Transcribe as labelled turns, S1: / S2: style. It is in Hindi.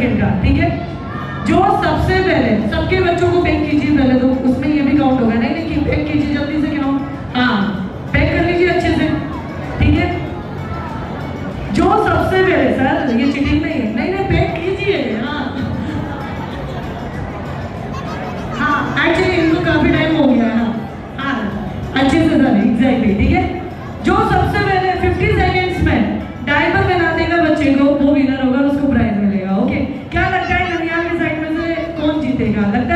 S1: सेकंड का, ठीक है। जो सबसे पहले, सबके बच्चों को पैक कीजिए पहले, तो उसमें ये भी काउंट होगा। नहीं कि पैक कीजिए जल्दी से, क्या हाँ पैक कर लीजिए अच्छे से, ठीक है। जो सबसे पहले, सर ये चीटिंग नहीं है, नहीं पैक कीजिए। हाँ एक्चुअली इनको काफी टाइम हो गया है। हाँ अच्छे से सर, एग्जैक्टली, ठीक है। जो सबसे पहले 50 सेकेंड्स में डायपर पहना देगा बच्चे को, वो विनर होगा, उसको प्राइज मिलेगा। ओके, क्या लगता है ननियाल की साइड में से कौन जीतेगा? लगता है